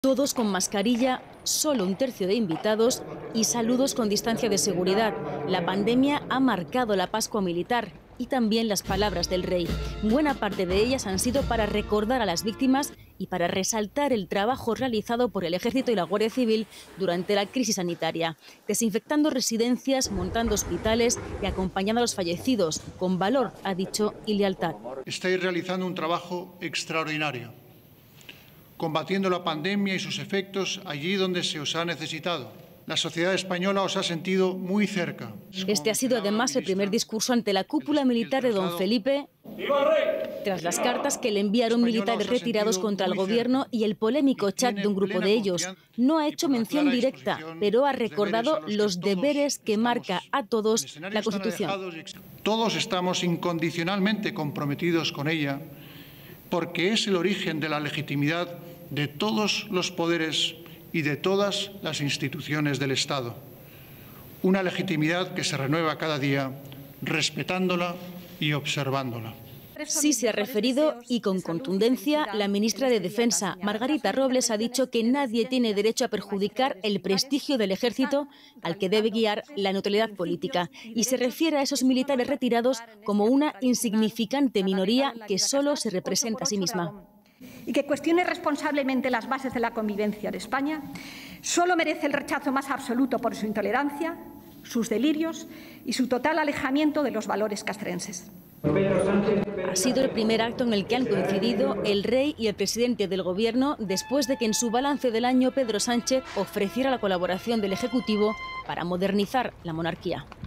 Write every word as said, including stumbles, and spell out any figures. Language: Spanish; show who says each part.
Speaker 1: Todos con mascarilla, solo un tercio de invitados y saludos con distancia de seguridad. La pandemia ha marcado la Pascua militar y también las palabras del rey. Buena parte de ellas han sido para recordar a las víctimas y para resaltar el trabajo realizado por el Ejército y la Guardia Civil durante la crisis sanitaria, desinfectando residencias, montando hospitales y acompañando a los fallecidos, con valor, ha dicho, y lealtad.
Speaker 2: Estáis realizando un trabajo extraordinario, combatiendo la pandemia y sus efectos allí donde se os ha necesitado. La sociedad española os ha sentido muy cerca.
Speaker 1: Este ha sido además el primer discurso ante la cúpula militar de don Felipe, tras las cartas que le enviaron militares retirados contra el gobierno y el polémico chat de un grupo de ellos. No ha hecho mención directa, pero ha recordado los deberes que marca a todos la Constitución.
Speaker 2: Todos estamos incondicionalmente comprometidos con ella, porque es el origen de la legitimidad de todos los poderes y de todas las instituciones del Estado. Una legitimidad que se renueva cada día, respetándola y observándola.
Speaker 1: Sí se ha referido, y con contundencia, la ministra de Defensa, Margarita Robles, ha dicho que nadie tiene derecho a perjudicar el prestigio del Ejército al que debe guiar la neutralidad política, y se refiere a esos militares retirados como una insignificante minoría que solo se representa a sí misma.
Speaker 3: Y que cuestione responsablemente las bases de la convivencia de España, solo merece el rechazo más absoluto por su intolerancia, sus delirios y su total alejamiento de los valores castrenses.
Speaker 1: Ha sido el primer acto en el que han coincidido el rey y el presidente del Gobierno después de que en su balance del año Pedro Sánchez ofreciera la colaboración del Ejecutivo para modernizar la monarquía.